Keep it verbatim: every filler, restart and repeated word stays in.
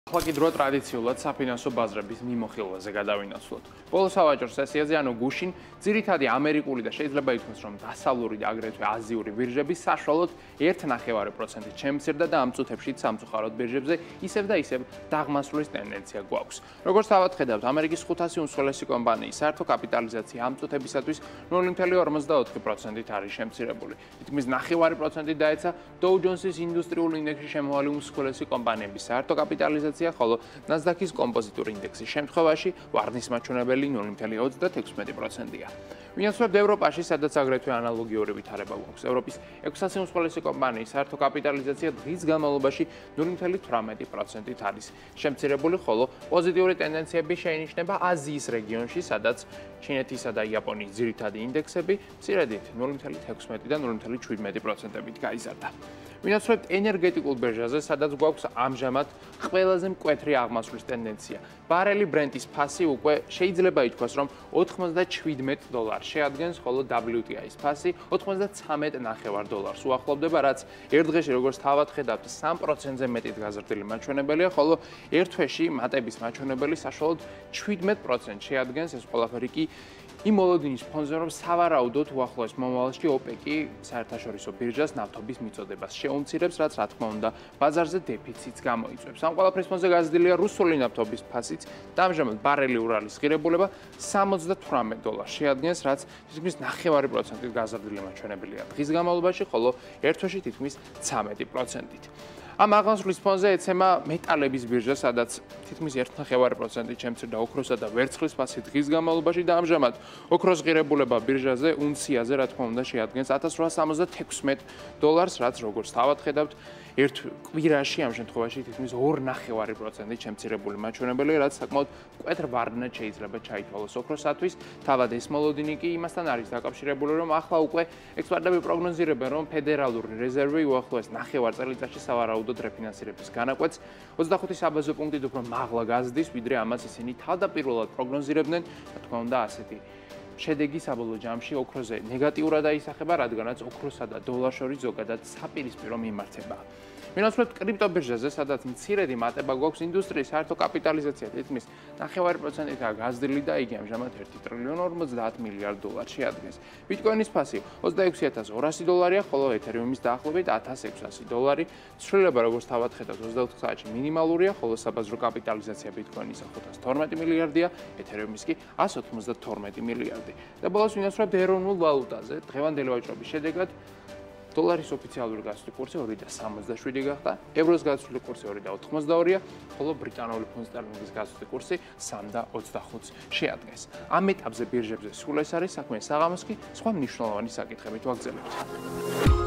ახლა კი დრო ტრადიციულად საფინანსო ბაზრების მიმოხილვაზე გადავინაცვლოთ. ბოლო სავაჭრო სესიაზე, ანუ გუშინ, ძირითადი ამერიკული და შეიძლება ითქვას, რომ დასავლური და აგრეთვე აზიური ბირჟები საშუალოდ ერთი ნახევარი პროცენტით შემცირდა და ამ წუთებში სამწუხაროდ ბირჟებზე ისევ და ისევ დაღმასვლის ტენდენცია გვაქვს. როგორც თავად ხედავთ, ამერიკის ხუთასი უმსხვილესი კომპანიის საერთო კაპიტალიზაცია ამ წუთებისათვის ნული ნული ორმოცდაოთხი პროცენტით არის შემცირებული. თითქმის ნახევარი პროცენტით დაეცა Dow Jones-ის ინდუსტრიული ინდექსში შემავალი უმსხვილესი კომპანიების საერთო კაპიტალიზაცია, ხოლო NASDAQ-ის კომპოზიტური ინდექსის შემთხვევაში ვარნის მაჩვენებელი ნული ნული ოცდაექვსი პროცენტია. ვინაცვლებთ ევროპაში, სადაც აგრეთვე ანალოგიური ვითარება გვაქვს. ევროპის ექვსასი უმსხვილესი კომპანიის საერთო კაპიტალიზაცია დღის განმავლობაში ნული ნული თვრამეტი პროცენტით არის შემცირებული, ხოლო პოზიტიური ტენდენციები შეინიშნება აზიის რეგიონში, სადაც ჩინეთისა და იაპონიის ძირითადი ინდექსები მცირედით ნული ნული თექვსმეტი და ნული ნული შვიდმეტი პროცენტებით გაიზარდა. ვინაცვლებთ ენერგეტიკულ ბირჟაზე, სადაც გვაქვს ამჟამად ყველაზე მკვეთრი აღმასვლის ტენდენცია. ბარელი ბრენტის ფასი უკვე შეიძლება ითქვას, რომ ოცდაშვიდ დოლარს შეადგენს, ხოლო დაბლიუ ტი აის ფასი ოცდამეცხრამეტ ნახევარ დოლარს უახლოვდება, რაც ერთ დღეში, როგორც თავად ხედავთ, სამ პროცენტზე მეტით გაზრდილი მაჩვენებელია, ხოლო ერთ თვეში მატების მაჩვენებელი საშუალოდ შვიდმეტ პროცენტს შეადგენს. ეს ყველაფერი კი იმ მოლოდინის ფონზე, რომ სავარაუდოდ უახლოეს მომავალში ოპეკი საერთაშორისო ბირჟას ნავთობის მიწოდებას შეუმცირებს, რაც რა თქმა უნდა ბაზარზე დეფიციტს გამოიწვევს. ამ ყველაფრის ფონზე გაზრდილია რუსული ნავთობის ფასიც და ამჟამად ბარელი ურალის ღირებულება სამოცდათვრამეტ დოლარს შეადგენს, რაც თითქმის ნახევარი პროცენტით გაზრდილი მაჩვენებელია დღის განმავლობაში, ხოლო ერთ თვეში თითქმის ცამეტი პროცენტით. ამ აღმასვლის ფონზე ეცემა მეტალების ბირჟა, სადაც თითქმის ერთი ნახევარი პროცენტით შემცირდა ოქროსა და ვერცხლის ფასი დღის განმავლობაში და ამჟამად ოქროს ღირებულება ბირჟაზე უნციაზე, რა თქმა უნდა, შეადგენს ათას რვაას სამოცდათექვსმეტ დოლარს, რაც როგორც თავად ხედავთ, ერთ კვირაში ამ შემთხვევაში თითქმის ორი ნახევარი პროცენტით შემცირებული მაჩვენებელია, რაც საკმაოდ მკვეთრ ვარდნად შეიძლება ჩაითვალოს ოქროსათვის. თავად ეს მოლოდინი კი იმასთან არის დაკავშირებული, რომ ახლა უკვე ექსპერტები პროგნოზირებენ, რომ ფედერალური რეზერვი უახლოეს ნახევარ წელიწადში სავარაუდოდ რეფინანსირების განაკვეთს ოცდახუთი საბაზო პუნქტით უფრო მაღლა გაზრდის, ვიდრე ამას ისინი თავდაპირველად პროგნოზირებდნენ, რა თქმა უნდა, ასეთი შედეგი საბოლოო ჯამში ოქროზე ნეგატიურად აისახება, რადგანაც ოქროსა და დოლარს შორის ზოგადად საპირისპირო მიმართებაა. ვინაცვლებთ კრიპტობირჟაზე, სადაც მცირედი მატება გვაქვს, ინდუსტრიის საერთო კაპიტალიზაცია თითქმის ნახევარი პროცენტითაა გაზრდილი და იგი ამჟამად ერთი ტრილიონ ორმოცდაათ მილიარდ დოლარს შეადგენს. ბიტკოინის ფასი ოცდაექვსი ათას ორასი დოლარია, ხოლო ეთერიუმის დაახლოებით ათას ექვსასი დოლარი. ცვლილება, როგორც თავად ხედავთ, ოცდაოთხ საათში მინიმალურია, ხოლო საბაზრო კაპიტალიზაცია ბიტკოინისა ხუთას თორმეტი მილიარდია, ეთერიუმის კი ას ოცდათორმეტი მილიარდი. და ბოლოს ვინაცვლებთ ეროვნულ ვალუტაზე, დღევანდელი ვაჭრობის შედეგად დოლარის ოფიციალური გასვლის კურსი ორი და სამოცდაშვიდი გახდა, ევროს გასვლის კურსი ორი და ოთხმოცდაორია, ხოლო ბრიტანული ფუნტ სტერლინგის გასვლის კურსი სამი და ოცდახუთს შეადგენს. ამ ეტაპზე ბირჟებზე სულ ეს არის საქმე, საღამოს კი სხვა მნიშვნელოვანი საკითხებით ვაგრძელებთ.